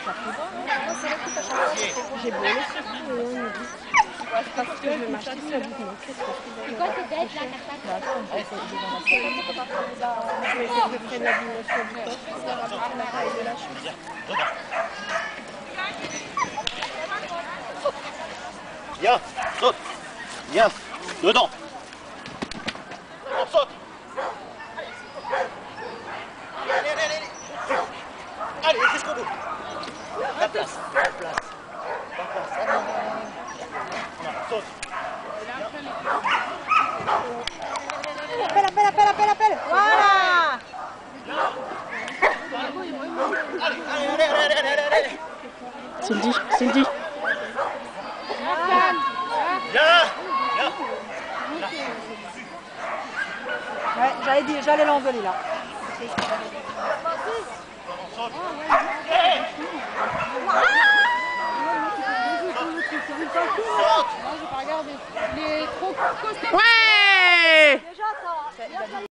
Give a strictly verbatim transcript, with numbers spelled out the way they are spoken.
ça plus bas. Moi, c'est le coup, à chaque fois, j'ai beau les surtout, et on me dit. Parce que je vais m'acheter ça, du coup. C'est quoi cette tête là, Carpath? Bah attends, je vais essayer de voir. C'est comme ça qu'on va prendre la... Je vais essayer de prendre la dimension du coffre pour avoir la taille de la chute. Viens, saute. Viens, dedans. On saute. Allez, allez, allez, allez. Allez, jusqu'au bout. La place, la place. La place, allez. Voilà, saute. Appelle, appelle, appelle, appelle, appelle. Voilà. Allez, allez, allez, allez, allez, allez. Cindy, Cindy. Viens, viens. Ouais, j'allais dire, j'allais l'engueuler là. On saute. Moi, j'ai pas regardé. Il est trop costaud. Ouais! Déjà, ça va.